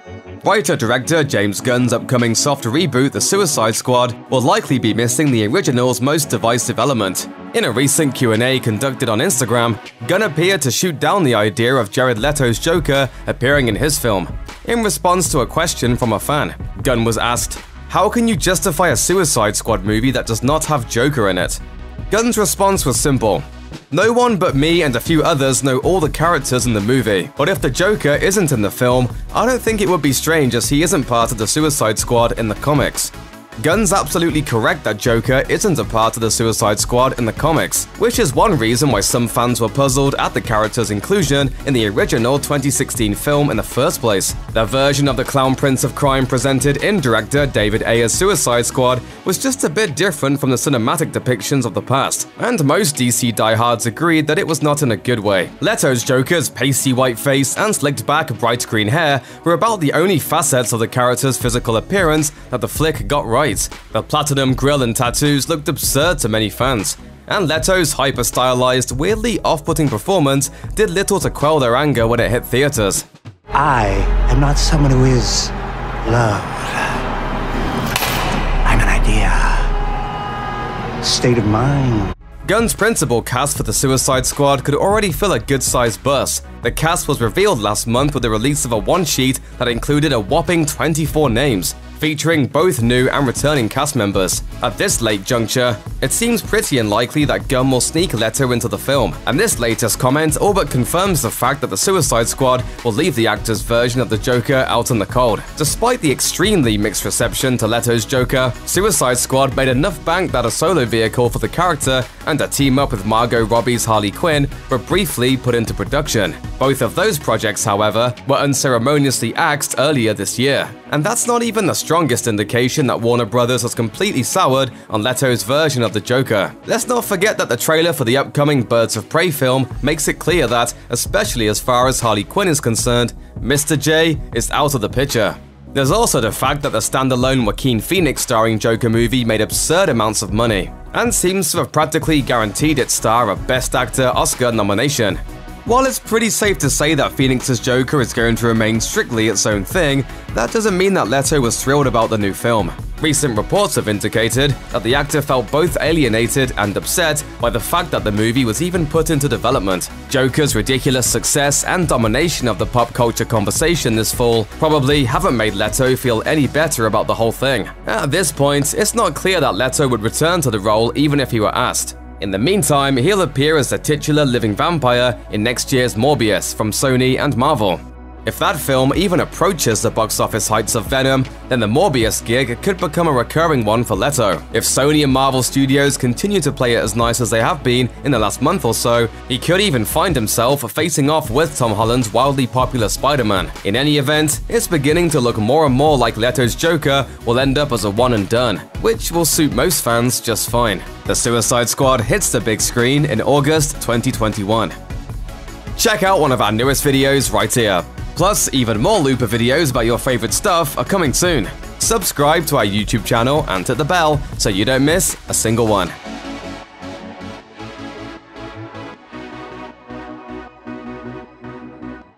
Writer-director James Gunn's upcoming soft reboot, The Suicide Squad, will likely be missing the original's most divisive element. In a recent Q&A conducted on Instagram, Gunn appeared to shoot down the idea of Jared Leto's Joker appearing in his film. In response to a question from a fan, Gunn was asked, "How can you justify a Suicide Squad movie that does not have Joker in it?" Gunn's response was simple. "No one but me and a few others know all the characters in the movie, but if the Joker isn't in the film, I don't think it would be strange as he isn't part of the Suicide Squad in the comics." Gunn's absolutely correct that Joker isn't a part of the Suicide Squad in the comics, which is one reason why some fans were puzzled at the character's inclusion in the original 2016 film in the first place. The version of the Clown Prince of Crime presented in director David Ayer's Suicide Squad was just a bit different from the cinematic depictions of the past, and most DC diehards agreed that it was not in a good way. Leto's Joker's pasty white face and slicked back bright green hair were about the only facets of the character's physical appearance that the flick got right. The platinum grill and tattoos looked absurd to many fans, and Leto's hyper-stylized, weirdly off-putting performance did little to quell their anger when it hit theaters. I am not someone who is loved. I'm an idea. State of mind. Gunn's principal cast for the Suicide Squad could already fill a good-sized bus. The cast was revealed last month with the release of a one-sheet that included a whopping 24 names, featuring both new and returning cast members. At this late juncture, it seems pretty unlikely that Gunn will sneak Leto into the film, and this latest comment all but confirms the fact that the Suicide Squad will leave the actor's version of the Joker out in the cold. Despite the extremely mixed reception to Leto's Joker, Suicide Squad made enough bank that a solo vehicle for the character and a team-up with Margot Robbie's Harley Quinn were briefly put into production. Both of those projects, however, were unceremoniously axed earlier this year. And that's not even the strongest indication that Warner Brothers has completely soured on Leto's version of the Joker. Let's not forget that the trailer for the upcoming Birds of Prey film makes it clear that, especially as far as Harley Quinn is concerned, Mr. J is out of the picture. There's also the fact that the standalone Joaquin Phoenix starring Joker movie made absurd amounts of money, and seems to have practically guaranteed its star a Best Actor Oscar nomination. While it's pretty safe to say that Phoenix's Joker is going to remain strictly its own thing, that doesn't mean that Leto was thrilled about the new film. Recent reports have indicated that the actor felt both alienated and upset by the fact that the movie was even put into development. Joker's ridiculous success and domination of the pop culture conversation this fall probably haven't made Leto feel any better about the whole thing. At this point, it's not clear that Leto would return to the role even if he were asked. In the meantime, he'll appear as the titular living vampire in next year's Morbius from Sony and Marvel. If that film even approaches the box office heights of Venom, then the Morbius gig could become a recurring one for Leto. If Sony and Marvel Studios continue to play it as nice as they have been in the last month or so, he could even find himself facing off with Tom Holland's wildly popular Spider-Man. In any event, it's beginning to look more and more like Leto's Joker will end up as a one and done, which will suit most fans just fine. The Suicide Squad hits the big screen in August 2021. Check out one of our newest videos right here. Plus, even more Looper videos about your favorite stuff are coming soon. Subscribe to our YouTube channel and hit the bell so you don't miss a single one.